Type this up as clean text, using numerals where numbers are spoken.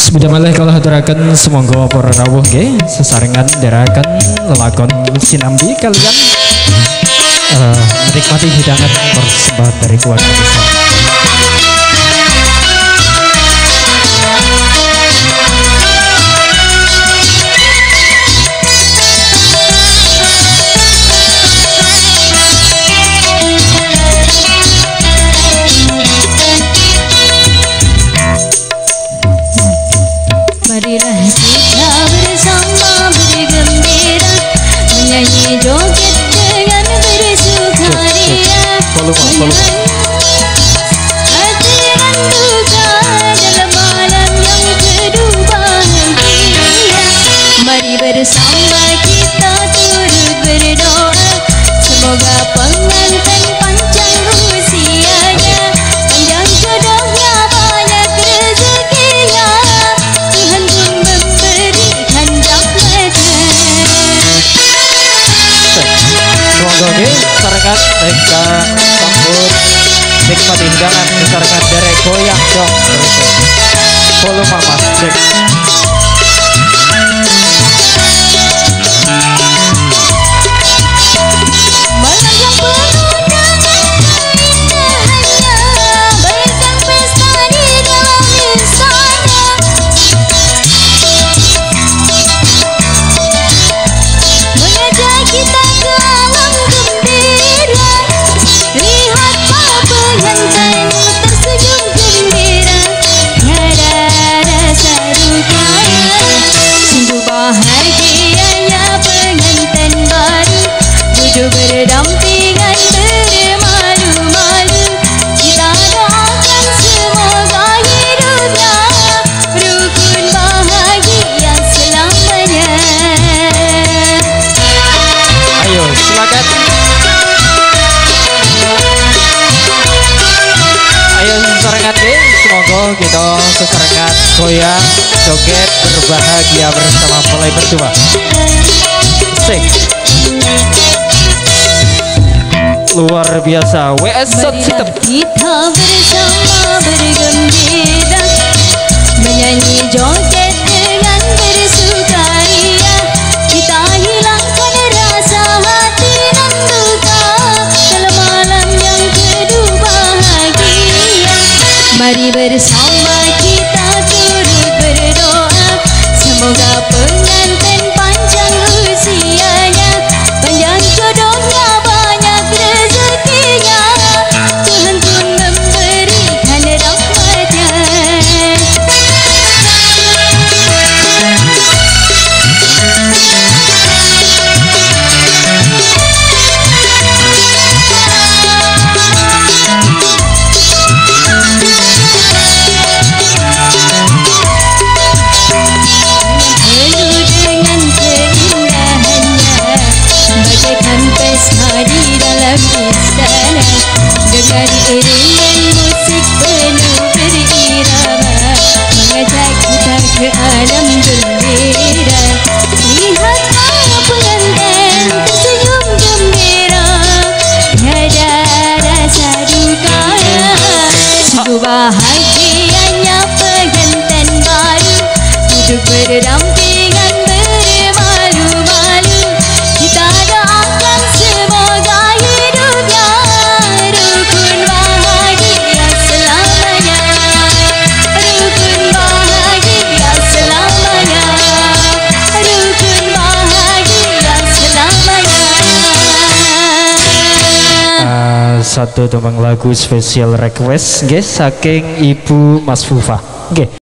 Sebeda malih kalau haturaken semonggo para rawuh nggih sesarengan ndherekaken lelakon sinambi kalian menikmati hidangan persembahan dari keluarga besar. Marilah kita bersama bergembira, menyanyi joget dengan bersukaria. Hatiran duka dalam malam yang penuh bahagia. Mari bersama kita turut berdoa, semoga pengantin panjang usianya, panjang jodohnya banyak rezekinya. Semoga nggih sarengan ingkang sampun nikmati hidangan sarengan derek goyang dong volume mas cek. Berdampingan bermalu-malu, kita doakan semoga hidupnya rukun bahagia selamanya. Ayo silakan. Ayo sesarengan deh, semoga kita sesarengan goyang joget berbahagia bersama mulai berdua. Sing. Luar biasa WS Sistem. Kita bersama bergembira, menyanyi joget dengan bersukaria. Kita hilangkan rasa hati dan duka dalam malam yang penuh bahagia. Mari bersama kita turut berdoa, semoga pengantin panjang usianya, panjang jodohnya banyak rezekinya, Tuhan pun memberikan rahmatnya. Penuh dengan keindahannya, bagaikan pesta di dalam istana, dengan iringan musik penuh berirama, mengajak kita ke alam gembira. Lihat para pengantin tersenyum gembira, tiada rasa duka. Sungguh bahagianya pengantin baru, hidup berdampingan bermalu-malu. Kita doakan semoga hidupnya rukun bahagia selamanya, rukun bahagia selamanya, rukun bahagia selamanya. Satu tembang lagu spesial request nggih saking Ibu Mas Fufa nggih.